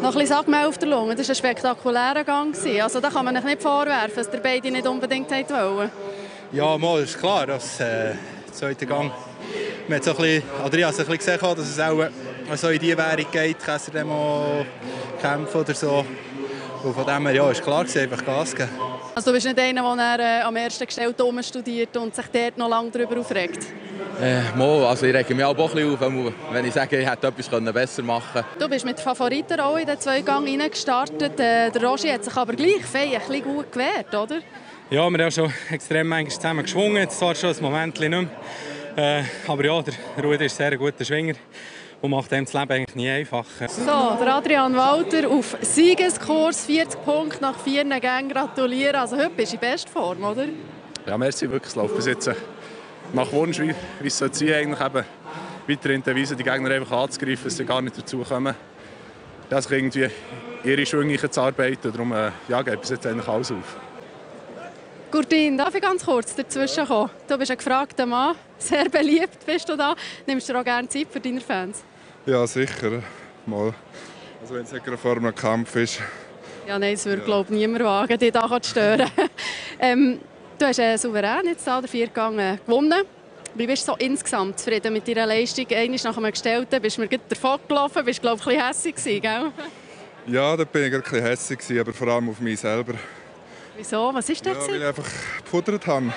Noch ein bisschen Sackmehl auf der Lunge. Das war ein spektakulärer Gang. Also, da kann man sich nicht vorwerfen, dass der beide nicht unbedingt wollten. Ja, mal ist klar, dass der zweite Gang. Man hat so ein bisschen, oder ich habe ein bisschen gesehen, dass es auch so in diese Währung geht, Käser dann mal kämpfen oder so. Und von dem her, ja, ist klar, einfach Gas geben. Also du bist nicht einer, der am ersten Gestellten studiert und sich dort noch lange darüber aufregt? Also ich rege mich auch ein bisschen auf, wenn ich sage, ich hätte etwas besser machen können. Du bist mit Favoriten auch in den zwei Gang reingestartet. Der Roger hat sich aber gleich ein bisschen gut gewehrt, oder? Ja, wir haben schon extrem manchmal zusammen geschwungen. Jetzt zwar schon ein Moment nicht mehr. Aber ja, der Rudi ist ein sehr guter Schwinger und macht dem das Leben eigentlich nie einfacher. So, der Adrian Walter auf Siegeskurs, 40 Punkte nach 4 Gängen. Gratulieren. Also heute bist du in Bestform, oder? Ja, merci, wirklich. Es läuft bis jetzt nach Wunsch, wie es sein soll, eigentlich eben weiterhin die Weise, die Gegner einfach anzugreifen, dass sie gar nicht dazu kommen, dass irgendwie ihre Schwünge zu arbeiten. Darum geht bis jetzt eigentlich alles auf. Gurtin, darf ich ganz kurz dazwischen kommen? Du bist ein gefragter Mann, sehr beliebt bist du da. Nimmst du auch gerne Zeit für deine Fans? Ja, sicher. Mal. Also wenn es nicht vor einem Kampf ist. Ja, nein, es würde glaube ich niemand wagen, dich hier zu stören. Du hast souverän jetzt den 4. Gang gewonnen. Wie bist du so insgesamt zufrieden mit deiner Leistung? Einmal nach einem Gestellten bist du mir davon gelaufen, bist glaube ich ein bisschen hässig, gell? Ja, da bin ich ein bisschen hässig, aber vor allem auf mich selber. Wieso? Was ist das? Ja, weil ich einfach gefuttert habe.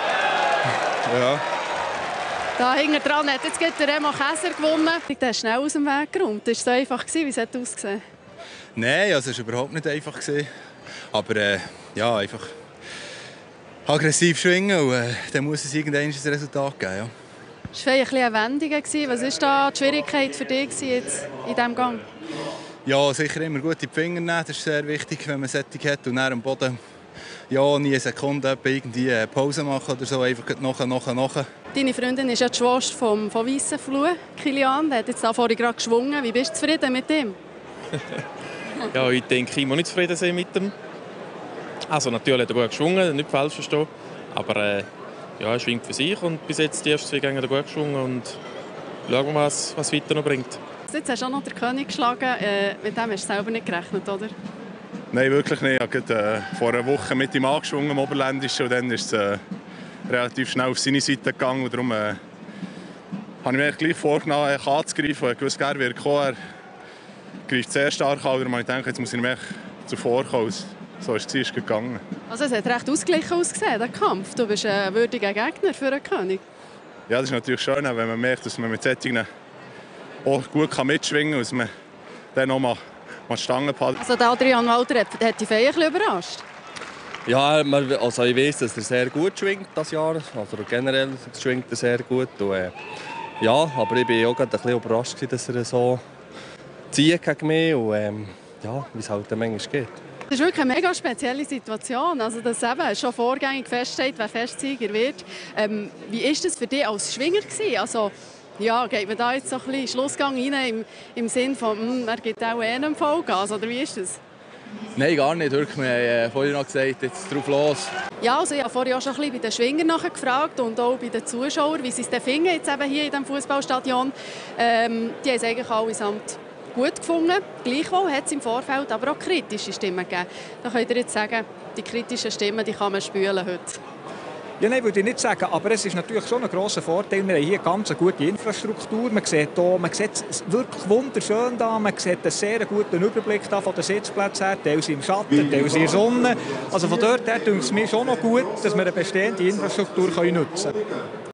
Ja. Da hinten dran hat jetzt der Remo Käser gewonnen. Der ist schnell aus dem Weg geräumt. Ist es so einfach? Wie hat es ausgesehen? Nein, also es war überhaupt nicht einfach. Aber ja, einfach aggressiv schwingen und dann muss es irgendwann ein Resultat geben. Ja. Es war ein bisschen eine Wendung. Was war da die Schwierigkeit für dich jetzt in diesem Gang? Ja, sicher immer gut in die Finger nehmen. Das ist sehr wichtig, wenn man Sättig hat und dann am Boden ja, nie eine Sekunde irgendwie Pause machen oder so, einfach nachher. Deine Freundin ist ja die Schwester von Weissenfluh, Kilian. Der hat jetzt vorhin gerade geschwungen. Wie bist du zufrieden mit ihm? Ja, ich denke, ich muss nicht zufrieden sein mit ihm. Also natürlich hat er gut geschwungen, nicht falsch verstehen. Aber ja, er schwingt für sich und bis jetzt die ersten 2 Gänge hat er gut geschwungen und schauen wir mal, was weiter noch bringt. Jetzt hast du auch noch den König geschlagen. Mit dem hast du selber nicht gerechnet, oder? Nein, wirklich nicht. Ich habe gerade, vor einer Woche mit ihm angeschwungen im Oberländischen und dann ist es relativ schnell auf seine Seite gegangen. Und darum habe ich mir gleich vorgenommen, anzugreifen. Ich wusste, er wird kommen. Er greift sehr stark an. Darum habe ich gedacht, jetzt muss ich ihm zuvor kommen. So ist es gegangen. Also es hat recht ausgeglichen ausgesehen, der Kampf. Du bist ein würdiger Gegner für einen König. Ja, das ist natürlich schön, wenn man merkt, dass man mit solchen auch gut mitschwingen kann, dass man dann noch mal die Stange behalten. Also der Adrian Walter hat dich ein bisschen überrascht. Ja, also ich weiss, dass er sehr gut schwingt das Jahr. Also generell schwingt er sehr gut. Und, ja, aber ich war auch gerade ein bisschen überrascht, dass er so zieht gegen mich und ja, wie es halt manchmal geht. Das ist wirklich eine mega spezielle Situation. Also, dass eben schon vorgängig feststeht, wer Festsieger wird. Wie war das für dich als Schwinger? Also, ja, geht man da jetzt so ein bisschen Schlussgang rein im Sinn von, er gibt auch einem Vollgas, oder wie ist das? Nein, gar nicht. Wirklich. Wir haben vorhin noch gesagt, jetzt drauf los. Ja, also ich habe vorhin auch schon ein bisschen bei den Schwingern nachgefragt und auch bei den Zuschauern, wie sie es finden jetzt eben hier in diesem Fußballstadion. Die haben es eigentlich allesamt gut gefunden. Gleichwohl hat es im Vorfeld aber auch kritische Stimmen gegeben. Da könnt ihr jetzt sagen, die kritischen Stimmen die kann man spülen heute. Ja, nein, würde ich nicht sagen, aber es ist natürlich schon ein grosser Vorteil. Wir haben hier eine ganz gute Infrastruktur. Man sieht es wirklich wunderschön da. Man sieht einen sehr guten Überblick da von den Sitzplätzen her. Teils im Schatten, teils in der Sonne. Also von dort her denke ich mir schon noch gut, dass wir eine bestehende Infrastruktur nutzen können.